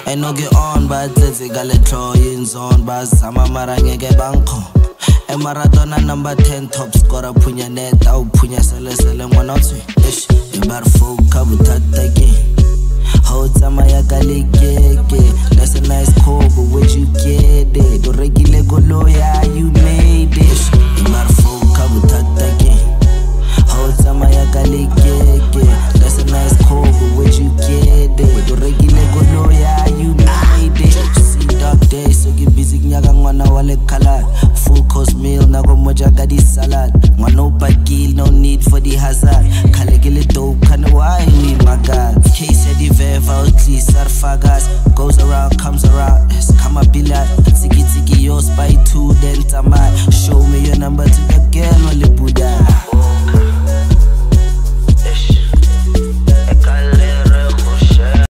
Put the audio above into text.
I know get on, but let's get a tro in zone, but sama marang get banko. A Maradona number 10 top scorer, punya net, au punya sele one or two. Ish, a bar folk, kabutata again. Hold sama ya galigege. That's a nice call, but where'd you get it? Do regular go loya, you made it. A bar folk, kabutata again. Hold sama ya galigege. That's a nice call, but where'd you get it? Do regular go loya, you made it. See dark days, so get busy nyaga ngwana wale kala. Full course meal, nago moja gadi salad. Ngwano bagil, no need for the hazard. Kalegele dope, kana why we my God. Case ya di veva, utli sarfagas. Goes around, comes around, es kama bilad. Tiki tiki yo spy 2, then tamad. Show me your number 2.